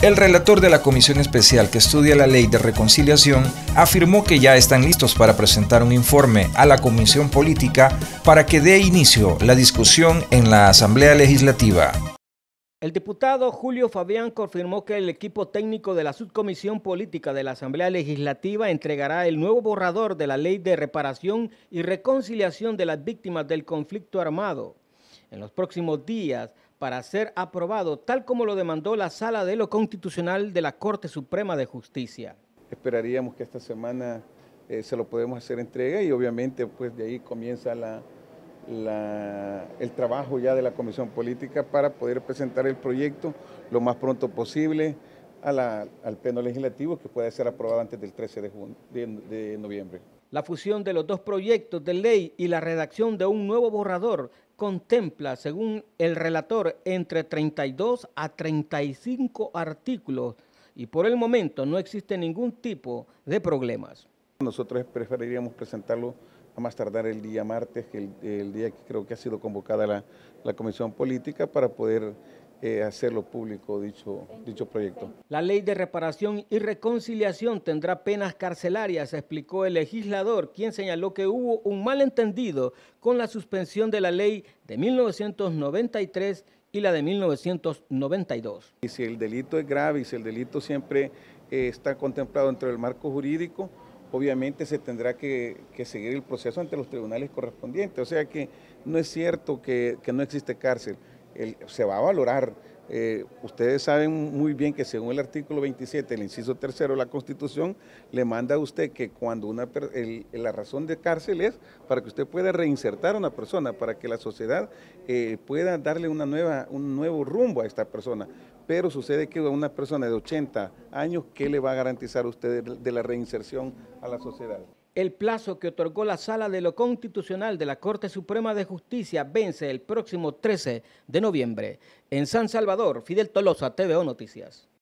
El relator de la Comisión Especial que estudia la Ley de Reconciliación afirmó que ya están listos para presentar un informe a la Comisión Política para que dé inicio la discusión en la Asamblea Legislativa. El diputado Julio Fabián confirmó que el equipo técnico de la Subcomisión Política de la Asamblea Legislativa entregará el nuevo borrador de la Ley de Reparación y Reconciliación de las Víctimas del Conflicto Armado en los próximos días para ser aprobado, tal como lo demandó la Sala de lo Constitucional de la Corte Suprema de Justicia. Esperaríamos que esta semana se lo podemos hacer entrega y obviamente pues de ahí comienza el trabajo ya de la Comisión Política para poder presentar el proyecto lo más pronto posible al Pleno Legislativo, que pueda ser aprobado antes del 13 de noviembre. La fusión de los dos proyectos de ley y la redacción de un nuevo borrador contempla, según el relator, entre 32 a 35 artículos y por el momento no existe ningún tipo de problemas. Nosotros preferiríamos presentarlo a más tardar el día martes, que el día que creo que ha sido convocada la Comisión Política para poder hacerlo público dicho proyecto. La Ley de Reparación y Reconciliación tendrá penas carcelarias, explicó el legislador, quien señaló que hubo un malentendido con la suspensión de la ley de 1993 y la de 1992. Y si el delito es grave y si el delito siempre está contemplado dentro del marco jurídico, obviamente se tendrá que seguir el proceso ante los tribunales correspondientes. O sea que no es cierto que no existe cárcel. Se va a valorar. Ustedes saben muy bien que según el artículo 27, el inciso 3 de la Constitución, le manda a usted que cuando la razón de cárcel es para que usted pueda reinsertar a una persona, para que la sociedad pueda darle un nuevo rumbo a esta persona. Pero sucede que a una persona de 80 años, ¿qué le va a garantizar a usted de la reinserción a la sociedad? El plazo que otorgó la Sala de lo Constitucional de la Corte Suprema de Justicia vence el próximo 13 de noviembre. En San Salvador, Fidel Tolosa, TVO Noticias.